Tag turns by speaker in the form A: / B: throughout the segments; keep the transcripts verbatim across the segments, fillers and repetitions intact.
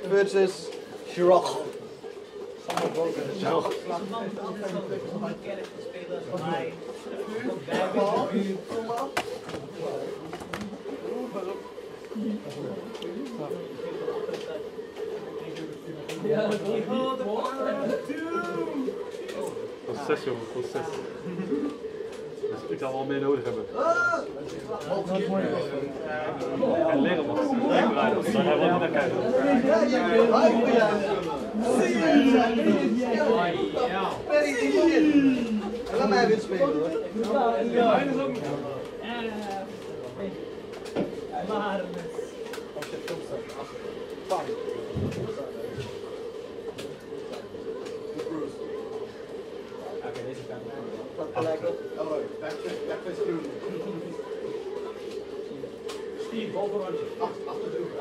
A: versus Chirac.
B: Zo. Proces jongen, proces. Dus ik zal wel meer nodig hebben. En leren mag het draaien, dus daar gaan we niet naar kijken.
A: Laat mij weer spelen hoor.
C: Maar...
A: Oké, deze kant. Wat gelijk op. Oh, back to Steve.
C: Steve, bovenrandje.
A: Achter de hoek.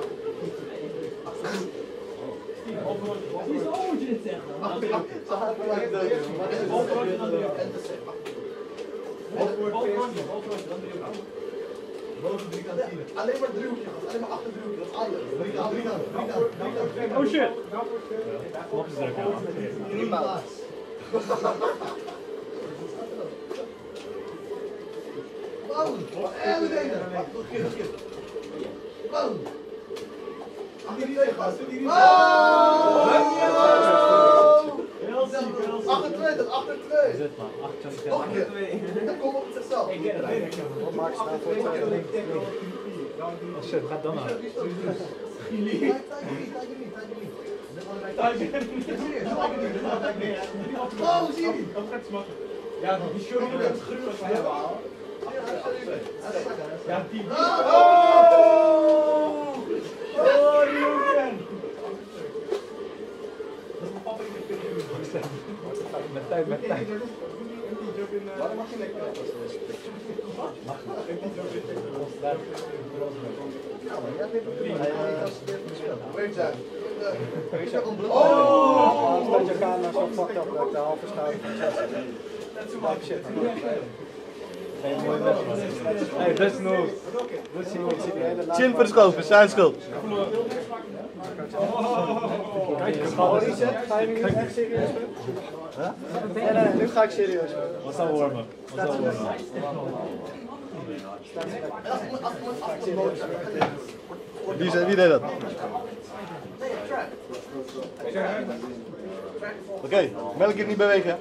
C: Steve, bovenrandje. Hoezo moet je dit zeggen?
A: Achter de hoek. Ze hadden gelijk de
C: bovenrandje, dan doe je ook.
A: Bovenrandje,
C: bovenrandje, dan doe je ook.
A: Boven drie kantine. Alleen maar driehoekje, alleen maar achter driehoekje, dat is alles. Drie kant, drie kant, drie kant, drie kant.
B: Oh shit!
A: Wat is er ook? Drie plaats. Wow! En we denken. Wacht, nog een keer, nog een keer. Wow! Achter die twee gasten, die die achter twee, dat achter twee.
B: Zit maar, achter
A: Nog een keer. Dat komt op zichzelf.
B: Wat maakt ze nou voor twee? Oh shit, gaat dan uit.
A: Oh, zie je die?
C: Ja, die shirt moet het gruwelijk van hebben halen. Ja, die.
A: Oh!
C: Oh, die jongen!
B: Met tijd, met tijd.
A: Waarom mag je lekker op? Mag ja, maar jij weet het niet. Weet je, weet je, oh!
D: Staat je camera zo fucked up dat de halve schouder van chest. Shit.
B: Hey, mooi mes man. Hey, best noos.
A: Chin voor de schuld, voor zijn schuld.
D: Ga je nu echt serieus doen? Nee, nee, nu ga ik serieus doen.
B: Wat zou warmen? Wat zou warmen?
A: Wie, wie deed dat? Oké, okay, melk je niet bewegen.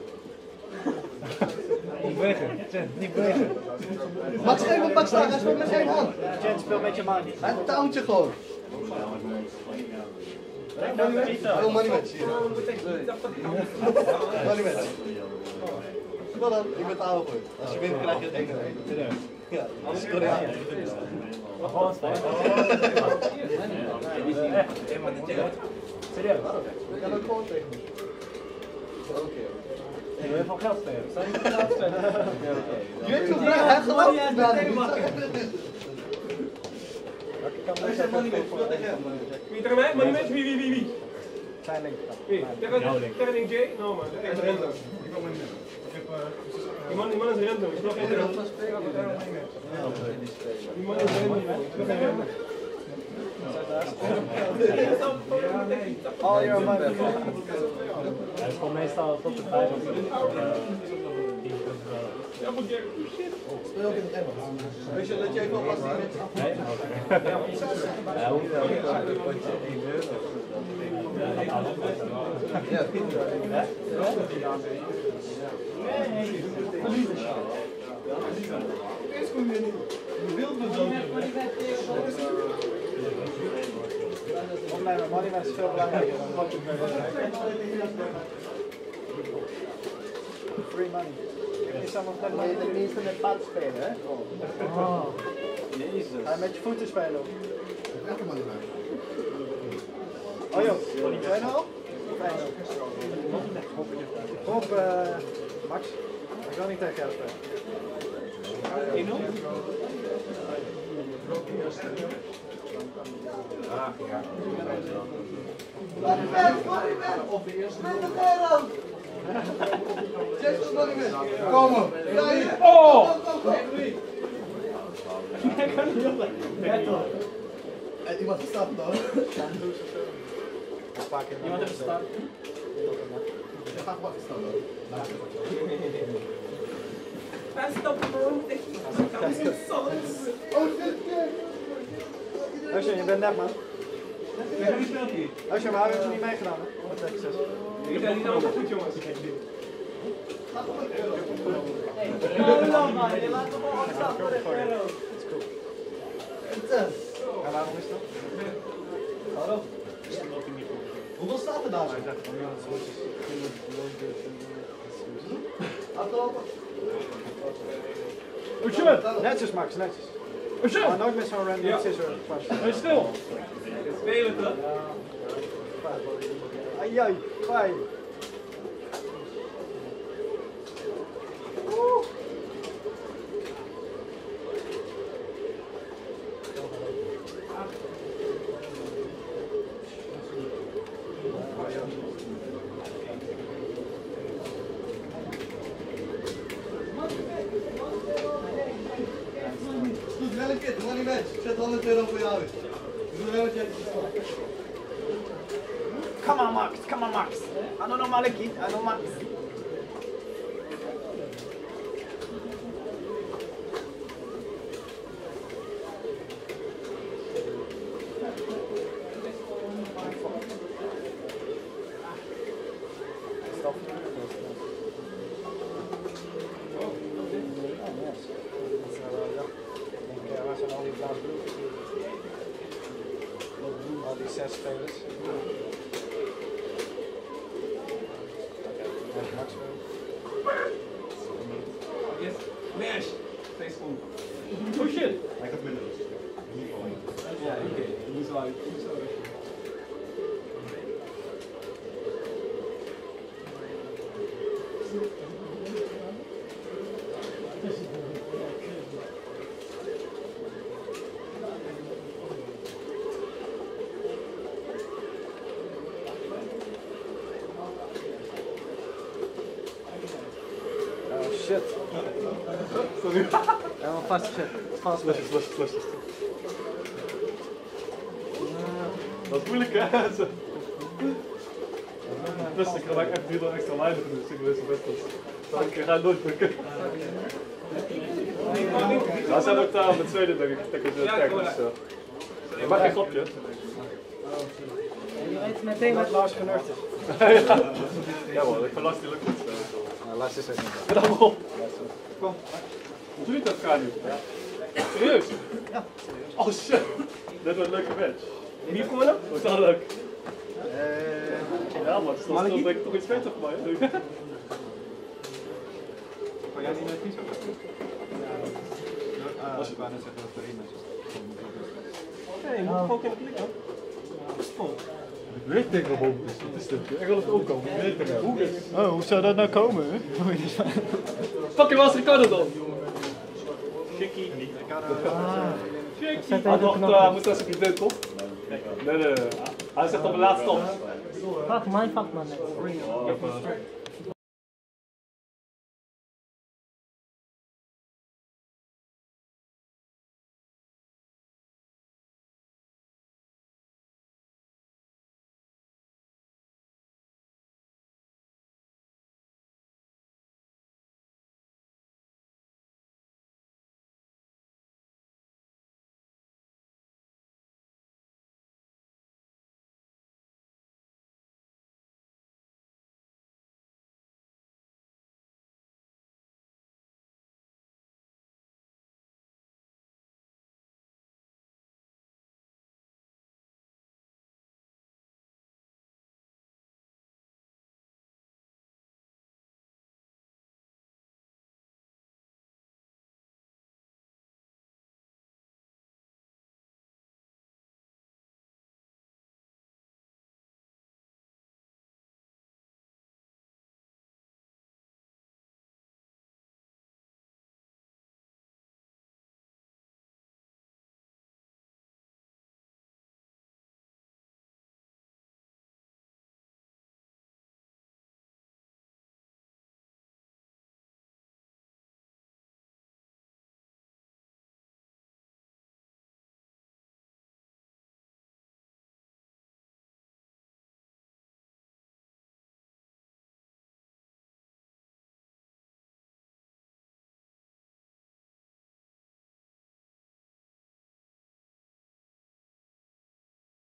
B: Niet bewegen, niet bewegen.
A: Max, geef me Max staan, hij speelt met zijn hand.
D: Jen, speel met je man.
A: Hij heeft een touwtje gewoon. Oh, monument, zie je. Monument. Wel dan, ik ben touw goed. Als je wint krijg je het één en één. Ja, anders is het Koreaan.
B: Gewoon staan. Serieus?
A: Ik kan ook gewoon tegen me. Oké.
B: Ik wil van geld spelen. Zou je niet geld spelen?
A: Je weet toch niet, hij gelooft het wel niet. Hij zegt monument, speel tegen hem.
C: Wie tegen mij? Monument? Wie, wie, wie, wie?
D: Klein linkerkant.
C: Wie? Tegen J? No man, dat is random. Die man, die man is random, ik speel geen random. Die man is random, ik speel geen random.
D: All your money.
B: Hij is gewoon meestal tot de vijf of
C: Ja, moet je... Shit.
A: Speel ook in het Engels. Weet je dat je even alvast die mensen af.
B: Nee? Ja, hoeft wel.
A: Ja, Pieter.
D: Online, maar money is veel belangrijker dan wat je free money. Is dat nog net maar je de minste met paard spelen, hè?
B: Oh. Jezus.
D: Ga je met je voeten spelen? Oh joh, twee nul? Of één nul? Kom op, uh, Max. Ik wil niet tegen jou spelen. één nul?
A: Ah, ja. Monument, monument! Op de eerste met de euro! zestig monument! Kom op! Ja, hier!
C: Oh!
A: En iemand gestapt hoor.
D: Een paar keer.
E: Iemand heeft gestaan.
A: Je gaat wat staan hoor.
E: Best op bro.
A: Oh shit, kijk!
D: Usher, je bent net man.
C: Ik heb niet speelt hier.
D: Usher, maar heb je niet meegedaan hè? Wat heb je gezegd?
C: Ik ben niet allemaal goed jongens.
E: Oh man, je laat hem al afstaan voor de euro.
D: Dat is cool. En waarom is dat?
A: Waarom? Hoeveel staat er daar? Afgelopen?
C: Oh shit!
D: Netjes Max, netjes.
C: Oh shit!
D: Maar nooit met zo'n random
C: Ja.
D: scissor kwastje.
C: Hij is stil. Spelen toch?
D: Ai ai, fijn.
A: Doe wel een keer, doe maar niet match. Ik zet honderd euro voor jou in. Doe wel een keer.
D: Come on Max, come on Max. I don't know Maliki, I know Max. Stop. Waar zijn al die blauwe broekjes? Al die zes spelers. Maximum.
C: Yes. Mash. Twee seconden. Oh shit!
A: Ik heb minder.
C: Ja, oké. Je moet zo uit. Je moet zo uit.
D: Oh shit.
C: Sorry.
D: Helemaal vastgezet. Vast.
C: Flesjes, flesjes, flesjes. Dat is moeilijk hè? Dus ik ga maar even drie extra lijnen doen, dus ik weet het best wel. Ik ga het nooit drukken. Nou, zijn ook taal met Zweden denk ik, dat ik het sterk dus. Je mag geen grapje.
E: Je weet meteen
D: Met
E: wat.
D: Lars genurd is.
C: Ja man, ik verlast die lukt niet.
D: Nou, Lars is het niet.
C: Ga dan op. Kom. Doe je dat elkaar nu? Serieus?
D: Ja.
C: Oh shit. Dit wordt een leuke match. Wie heeft gewonnen? Dat is wel leuk.
D: Eh,
C: Ja man, dat is denk ik toch iets beter voor mij. Hè?
B: Kan jij niet naar Pisa gaan? Als je bijna zeggen dat er één is.
C: Nee, je moet gewoon kunnen klikken. Ik weet niet waarom het is. Wat is dit? Ik wil het ook komen. Ik weet het hoe is het?
D: Oh, hoe zou dat nou komen?
C: Fucking was Ricardo dan? Chickie. Chickie. Hij dacht, hij moest als ik dit toch? Nee, nee, nee. Hij zegt op de laatste stap.
E: Fuck, my fuck man.